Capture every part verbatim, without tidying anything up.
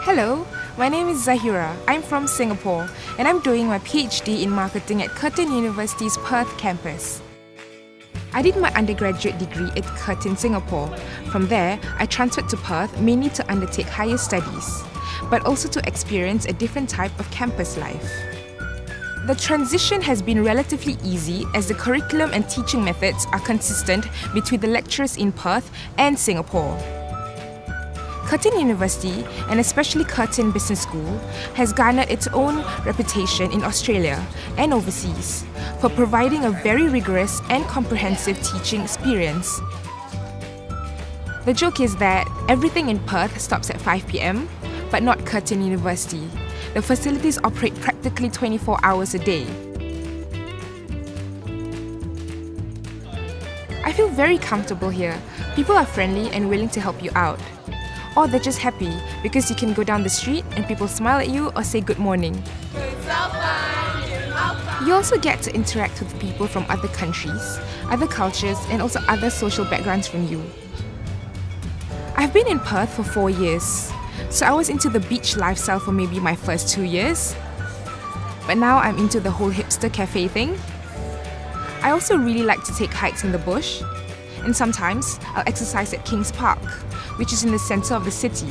Hello, my name is Zahira. I'm from Singapore and I'm doing my PhD in marketing at Curtin University's Perth campus. I did my undergraduate degree at Curtin, Singapore. From there, I transferred to Perth mainly to undertake higher studies, but also to experience a different type of campus life. The transition has been relatively easy as the curriculum and teaching methods are consistent between the lecturers in Perth and Singapore. Curtin University, and especially Curtin Business School, has garnered its own reputation in Australia and overseas for providing a very rigorous and comprehensive teaching experience. The joke is that everything in Perth stops at five p m, but not Curtin University. The facilities operate practically twenty-four hours a day. I feel very comfortable here. People are friendly and willing to help you out. Or they're just happy because you can go down the street and people smile at you or say good morning. You also get to interact with people from other countries, other cultures, and also other social backgrounds from you. I've been in Perth for four years, so I was into the beach lifestyle for maybe my first two years. But now I'm into the whole hipster cafe thing. I also really like to take hikes in the bush, and sometimes I'll exercise at Kings Park, which is in the center of the city.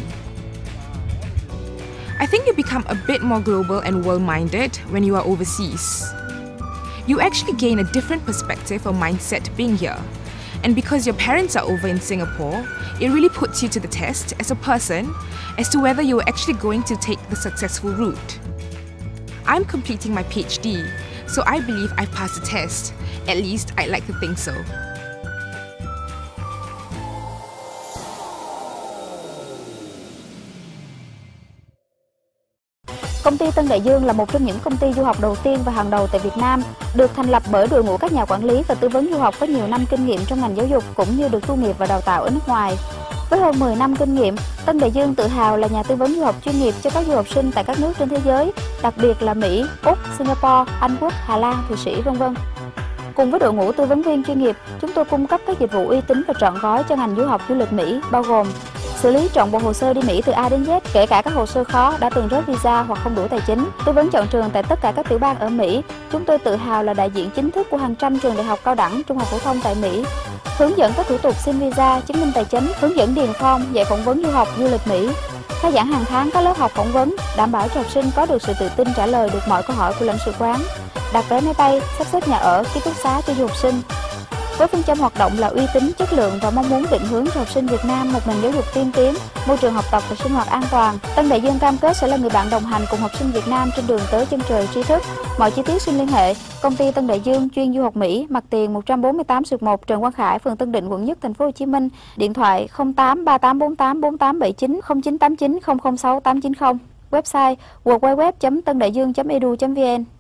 I think you become a bit more global and world-minded when you are overseas. You actually gain a different perspective or mindset being here. And because your parents are over in Singapore, it really puts you to the test as a person as to whether you are actually going to take the successful route. I'm completing my PhD, so I believe I've passed the test. At least I'd like to think so. Công ty Tân Đại Dương là một trong những công ty du học đầu tiên và hàng đầu tại Việt Nam, được thành lập bởi đội ngũ các nhà quản lý và tư vấn du học có nhiều năm kinh nghiệm trong ngành giáo dục cũng như được tu nghiệp và đào tạo ở nước ngoài. Với hơn mười năm kinh nghiệm, Tân Đại Dương tự hào là nhà tư vấn du học chuyên nghiệp cho các du học sinh tại các nước trên thế giới, đặc biệt là Mỹ, Úc, Singapore, Anh Quốc, Hà Lan, Thụy Sĩ, vân vân. Cùng với đội ngũ tư vấn viên chuyên nghiệp, chúng tôi cung cấp các dịch vụ uy tín và trọn gói cho ngành du học du lịch Mỹ, bao gồm xử lý trọn bộ hồ sơ đi Mỹ từ A đến Z, kể cả các hồ sơ khó đã từng rớt visa hoặc không đủ tài chính, tư vấn chọn trường tại tất cả các tiểu bang ở Mỹ. Chúng tôi tự hào là đại diện chính thức của hàng trăm trường đại học cao đẳng, trung học phổ thông tại Mỹ. Hướng dẫn các thủ tục xin visa, chứng minh tài chính, hướng dẫn điền form, dạy phỏng vấn du học du lịch Mỹ. Khai giảng hàng tháng các lớp học phỏng vấn, đảm bảo cho học sinh có được sự tự tin trả lời được mọi câu hỏi của lãnh sự quán. Đặt vé máy bay, sắp xếp nhà ở, ký túc xá cho du học sinh. Với phương châm hoạt động là uy tín, chất lượng và mong muốn định hướng cho học sinh Việt Nam một nền giáo dục tiên tiến, môi trường học tập và sinh hoạt an toàn, Tân Đại Dương cam kết sẽ là người bạn đồng hành cùng học sinh Việt Nam trên đường tới chân trời tri thức. Mọi chi tiết xin liên hệ công ty Tân Đại Dương chuyên du học Mỹ, mặt tiền một trăm bốn mươi tám xuyệt một Trần Quang Khải, phường Tân Định, quận Nhất, thành phố Hồ Chí Minh. Điện thoại không tám ba tám bốn tám bốn tám bảy chín, không chín tám chín không không sáu tám chín không. Website w w w chấm tân đại dương chấm e d u chấm v n.